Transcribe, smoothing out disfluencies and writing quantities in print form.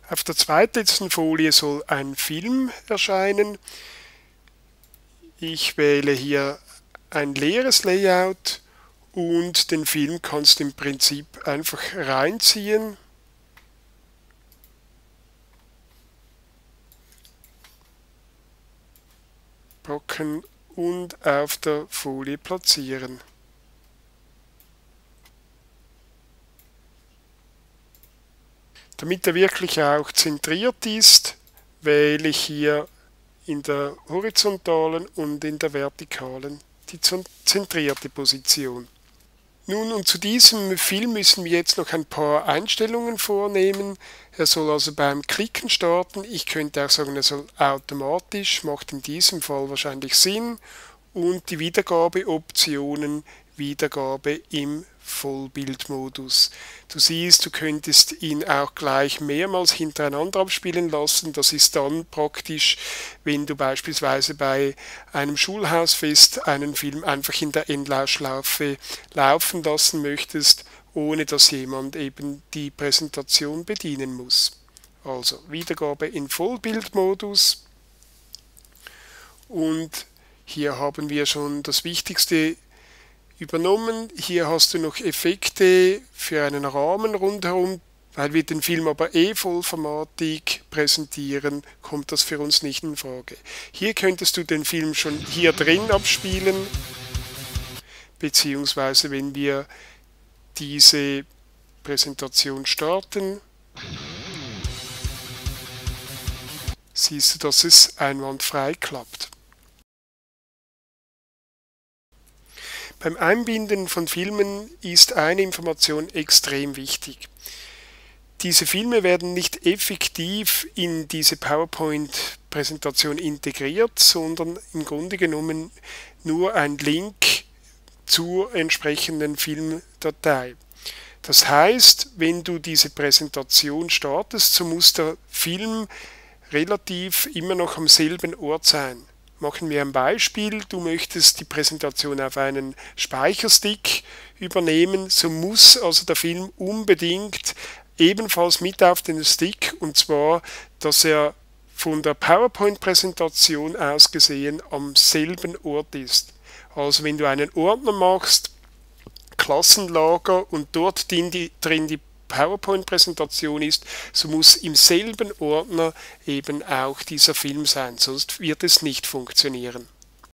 Auf der zweitletzten Folie soll ein Film erscheinen. Ich wähle hier ein leeres Layout und den Film kannst du im Prinzip einfach reinziehen. Packen und auf der Folie platzieren. Damit er wirklich auch zentriert ist, wähle ich hier in der horizontalen und in der vertikalen die zentrierte Position. Nun, und zu diesem Film müssen wir jetzt noch ein paar Einstellungen vornehmen. Er soll also beim Klicken starten. Ich könnte auch sagen, er soll automatisch, macht in diesem Fall wahrscheinlich Sinn. Und die Wiedergabeoptionen, Wiedergabe im Vollbildmodus. Du siehst, du könntest ihn auch gleich mehrmals hintereinander abspielen lassen. Das ist dann praktisch, wenn du beispielsweise bei einem Schulhausfest einen Film einfach in der Endlosschleife laufen lassen möchtest, ohne dass jemand eben die Präsentation bedienen muss. Also Wiedergabe in Vollbildmodus und hier haben wir schon das Wichtigste übernommen. Hier hast du noch Effekte für einen Rahmen rundherum. Weil wir den Film aber vollformatig präsentieren, kommt das für uns nicht in Frage. Hier könntest du den Film schon hier drin abspielen, beziehungsweise wenn wir diese Präsentation starten, siehst du, dass es einwandfrei klappt. Beim Einbinden von Filmen ist eine Information extrem wichtig. Diese Filme werden nicht effektiv in diese PowerPoint-Präsentation integriert, sondern im Grunde genommen nur ein Link zur entsprechenden Filmdatei. Das heißt, wenn du diese Präsentation startest, so muss der Film relativ immer noch am selben Ort sein. Machen wir ein Beispiel, du möchtest die Präsentation auf einen Speicherstick übernehmen, so muss also der Film unbedingt ebenfalls mit auf den Stick, und zwar, dass er von der PowerPoint-Präsentation aus gesehen am selben Ort ist. Also wenn du einen Ordner machst, Klassenlager und dort drin die PowerPoint-Präsentation ist, so muss im selben Ordner eben auch dieser Film sein, sonst wird es nicht funktionieren.